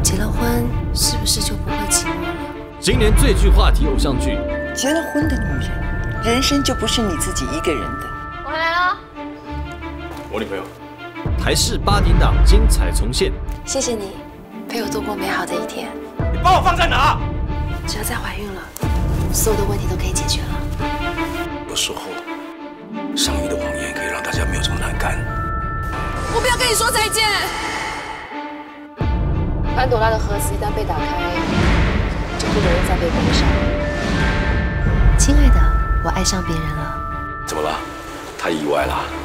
结了婚是不是就不会寂寞了？ 今年最具话题偶像剧， 结了婚的女人，人生就不是你自己一个人的。 我回来了， 我女朋友。 台视8点档精彩重现。 谢谢你陪我度过美好的一天。 你把我放在哪？ 只要再怀孕了，所有的问题都可以解决了。 有时候，上亿的谎言可以让大家没有这么难堪。 我不要跟你说再见。潘朵拉的盒子一旦被打开，就不能再被关上。亲爱的，我爱上别人了。 怎么了？他意外了？